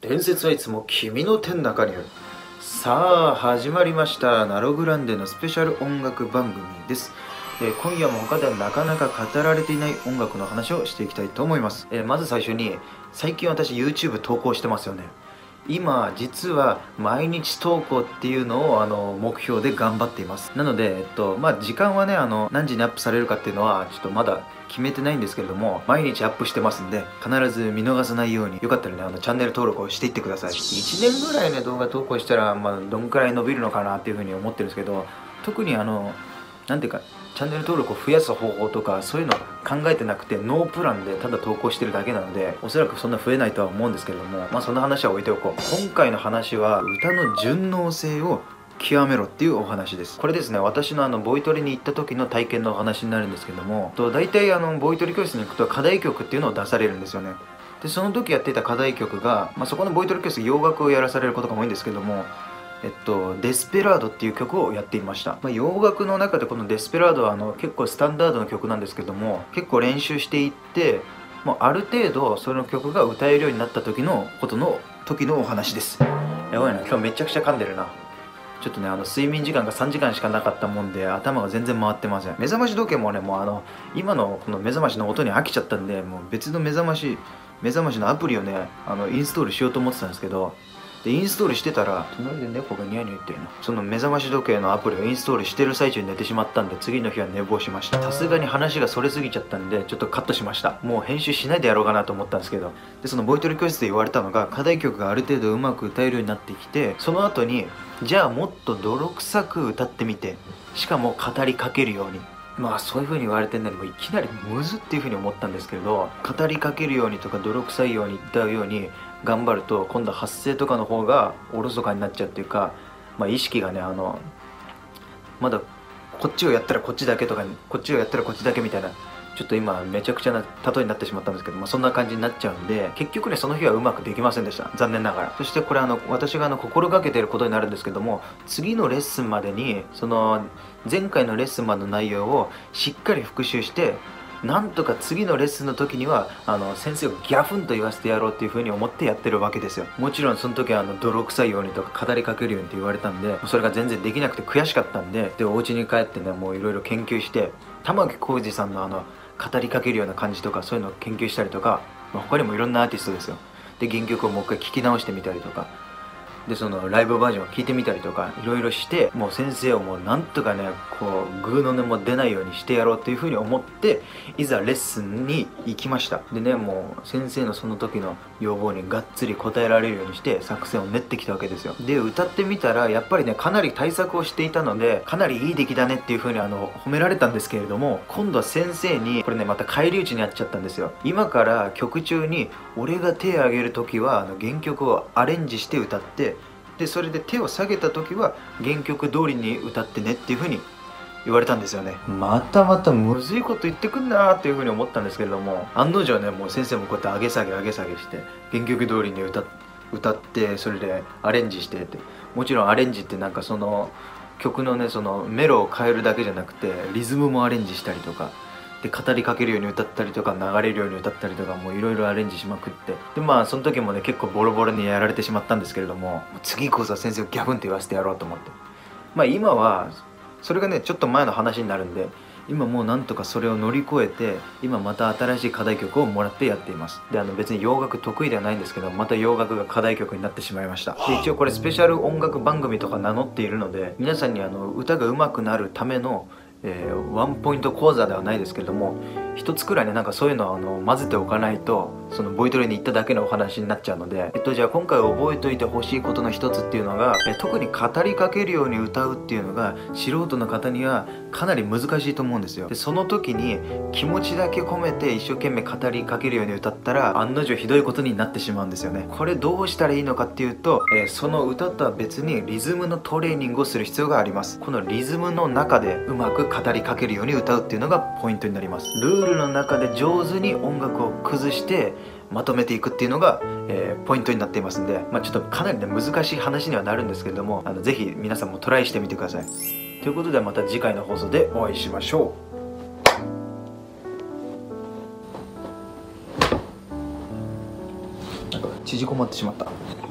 伝説はいつも君の手の中にある。さあ始まりました、ナログランデのスペシャル音楽番組です。今夜も他ではなかなか語られていない音楽の話をしていきたいと思います。まず最初に、最近私 YouTube 投稿してますよね。今実は毎日投稿っていうのを目標で頑張っています。なので時間はね何時にアップされるかっていうのはちょっとまだ決めてないんですけれども、毎日アップしてますんで必ず見逃さないように、よかったらねチャンネル登録をしていってください。1年ぐらいね動画投稿したらどんくらい伸びるのかなっていうふうに思ってるんですけど、特になんていうかチャンネル登録を増やす方法とかそういうの考えてなくて、ノープランでただ投稿してるだけなので、おそらくそんな増えないとは思うんですけれども、そんな話は置いておこう。今回の話は歌の順応性を極めろっていうお話です。これですね、私のボイトレに行った時の体験のお話になるんですけども、大体ボイトレ教室に行くと課題曲っていうのを出されるんですよね。でその時やっていた課題曲が、そこのボイトレ教室洋楽をやらされることが多いんですけども、デスペラードっていう曲をやっていました。洋楽の中でこのデスペラードは結構スタンダードの曲なんですけども、結構練習していって、もうある程度その曲が歌えるようになった時のお話です。やばいな、今日めちゃくちゃ噛んでるな。ちょっとね睡眠時間が3時間しかなかったもんで頭が全然回ってません。目覚まし時計もねもう今のこの目覚ましの音に飽きちゃったんで、もう別の目覚ましのアプリをねインストールしようと思ってたんですけど、でインストールしてたら隣で猫がニヤニヤ言ってるな。その目覚まし時計のアプリをインストールしてる最中に寝てしまったんで、次の日は寝坊しました。さすがに話がそれすぎちゃったんでちょっとカットしました。もう編集しないでやろうかなと思ったんですけど、でそのボイトレ教室で言われたのが、課題曲がある程度うまく歌えるようになってきて、その後にじゃあもっと泥臭く歌ってみて、しかも語りかけるように。そういう風に言われてんのにもういきなりむずっていう風に思ったんですけれど、語りかけるようにとか泥臭いように歌うように頑張ると、今度発声とかの方がおろそかになっちゃうっていうか、意識がねまだこっちをやったらこっちだけとかこっちをやったらこっちだけみたいな、ちょっと今めちゃくちゃな例えになってしまったんですけど、そんな感じになっちゃうんで、結局ねその日はうまくできませんでした、残念ながら。そしてこれ私が心がけていることになるんですけども、次のレッスンまでにその前回のレッスンまでの内容をしっかり復習して、なんとか次のレッスンの時には先生をギャフンと言わせてやろうっていう風に思ってやってるわけですよ。もちろんその時は泥臭いようにとか語りかけるようにって言われたんで、それが全然できなくて悔しかったんで、お家に帰ってねもういろいろ研究して、玉置浩二さんの語りかけるような感じとかそういうのを研究したりとか、他にもいろんなアーティストですよ。で原曲をもう一回聴き直してみたりとかで、そのライブバージョンを聴いてみたりとかいろいろして、もう先生をもうなんとかねこうグーの音も出ないようにしてやろうっていうふうに思って、いざレッスンに行きました。でね、もう先生のその時の要望にがっつり応えられるようにして作戦を練ってきたわけですよ。で歌ってみたらやっぱりねかなり対策をしていたので、かなりいい出来だねっていうふうに褒められたんですけれども、今度は先生にこれねまた返り討ちにあっちゃったんですよ。今から曲中に俺が手を挙げる時は原曲をアレンジして歌って、でそれで手を下げた時は原曲通りに歌ってねっていう風に言われたんですよね。またむずいこと言ってくんなーっていう風に思ったんですけれども、案の定ねもう先生もこうやって上げ下げして原曲通りに歌って、それでアレンジしてって、もちろんアレンジってなんかその曲のねそのメロを変えるだけじゃなくてリズムもアレンジしたりとかで、語りかけるように歌ったりとか流れるように歌ったりとか、もういろいろアレンジしまくって、でその時もね結構ボロボロにやられてしまったんですけれども、次こそは先生をギャフンって言わせてやろうと思って、今はそれがねちょっと前の話になるんで、今もうなんとかそれを乗り越えて、今また新しい課題曲をもらってやっています。で別に洋楽得意ではないんですけど、また洋楽が課題曲になってしまいました。で一応これスペシャル音楽番組とか名乗っているので、皆さんに歌が上手くなるためのワンポイント講座ではないですけれども、一つくらいねなんかそういうのを混ぜておかないと、そのボイトレに行っただけのお話になっちゃうので、じゃあ今回覚えておいてほしいことの一つっていうのが、特に語りかけるように歌うっていうのが素人の方にはかなり難しいと思うんですよ。でその時に気持ちだけ込めて一生懸命語りかけるように歌ったら案の定ひどいことになってしまうんですよね。これどうしたらいいのかっていうと、その歌とは別にリズムのトレーニングをする必要があります。このリズムの中でうまく語りかけるように歌うっていうのがポイントになります。ルールの中で上手に音楽を崩してまとめていくっていうのが、ポイントになっていますんで、ちょっとかなりね難しい話にはなるんですけれども、ぜひ皆さんもトライしてみてください。ということでまた次回の放送でお会いしましょう。なんか縮こまってしまった。